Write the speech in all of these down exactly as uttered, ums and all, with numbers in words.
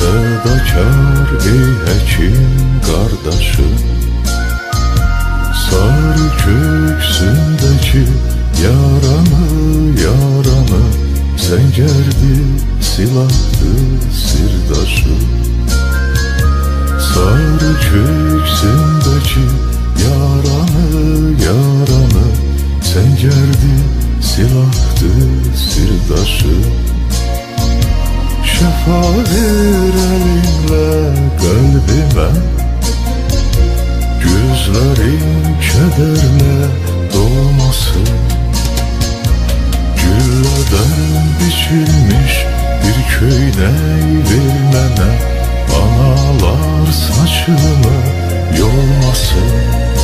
Fədakar ey həkim qardaşım, sarı köksündəki yaranı, yaranı, zəngərdi, silahdı, sirdaşım. Sarı köksündəki yaranı, yaranı, zəngərdi, silahdı, sirdaşım. Şəfa ver əlinlə qəlbimə, gözlərin kədərlə dolmasın. Güllədən biçilmiş bir köynək ver mənə, analar saçımı yolmasın.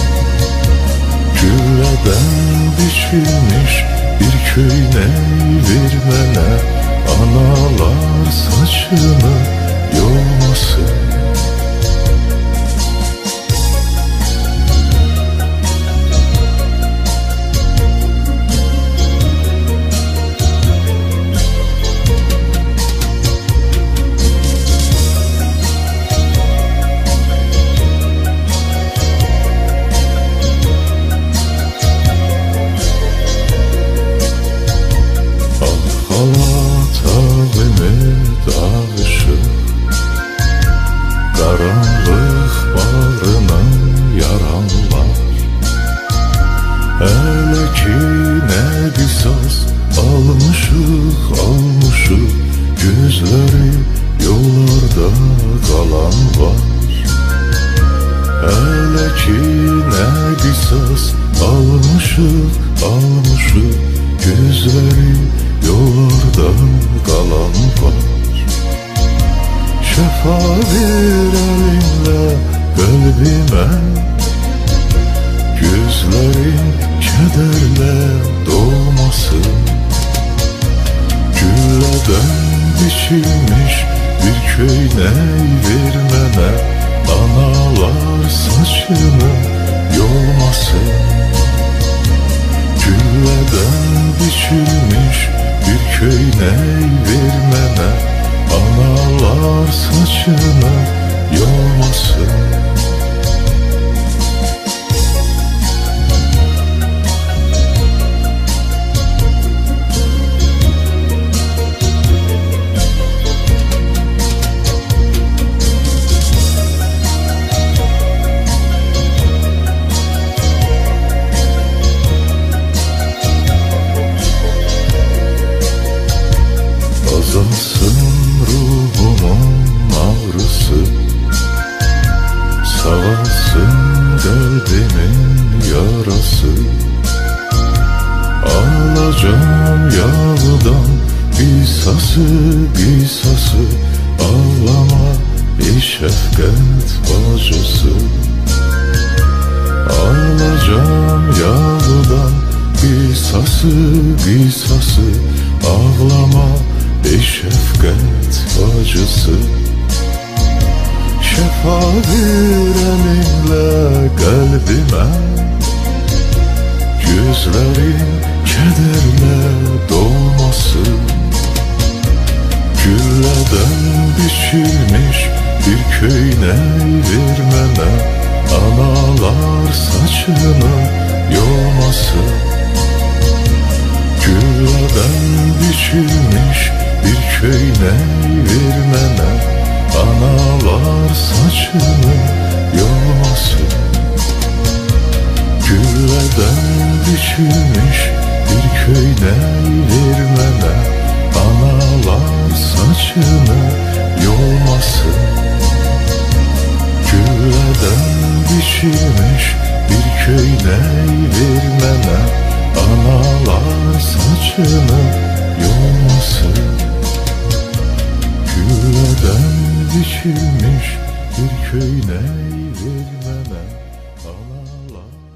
Güllədən biçilmiş bir köynək ver mənə, analar saçımı yolmasın. Qaranlıq bağrının yaranlar, hələ ki nə qisas almışıq, almışıq, gözləri yollarda qalan var. Hələ ki nə qisas almışıq, almışıq, gözləri yollarda qalan var. Şəfa ver əlinlə qəlbimə, gözlərin kədərlə dolmasın. Güllədən biçilmiş bir köynək ver mənə, analar saçımı yolmasın. Güllədən biçilmiş bir köynək ver mənə, analar saçını yolmasın. Azalsın ruhumun ağrısı, sağalsın qəlbimin yarası. Alacam yağdan qisası, qisası, ağlama ey şəfqət bacısı. Alacam yağdan qisası, qisası, ağlama ey şəfqət bacısı. Şəfa ver əlinlə qəlbimə, gözlərin kədərlə dolmasın. Güllədən biçilmiş bir köynək ver mənə, analar saçını yolmasın. Güllədən biçilmiş bir köynək ver mənə, analar saçını yolmasın. Güllədən biçilmiş bir köynək ver mənə, analar saçını yolmasın. Güllədən biçilmiş bir köynək ver mənə, analar saçını yolmasın. Güllədən biçilmiş bir köynək ver mənə, analar